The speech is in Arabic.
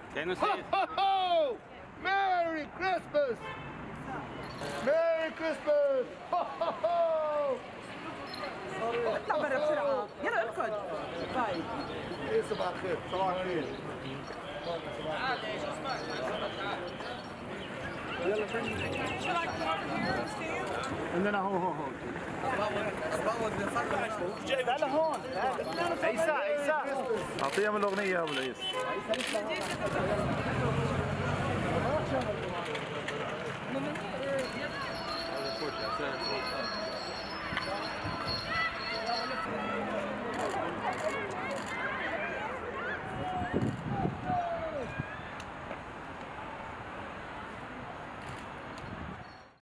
كأنه سيد. ميري كريسماس. ميري كريسماس. اطلع برا بسرعة، يلا اركض. باي. ايه صباح الخير. صباح الخير. Should I come over here and stand? عندنا هو تعال هون عيسى اعطيهم الاغنيه يا ابو العيس.